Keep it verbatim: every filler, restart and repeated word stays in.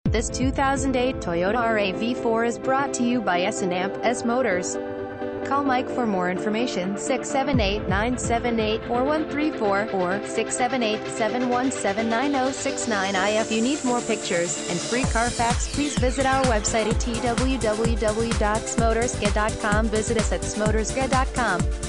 This two thousand eight Toyota R A V four is brought to you by S and S Motors. Call Mike for more information, six seven eight, nine seven eight, four one three four or six seven eight, seven one seven, nine zero six nine. If you need more pictures and free Carfax, please visit our website at w w w dot smotersga dot com. Visit us at smotersga dot com.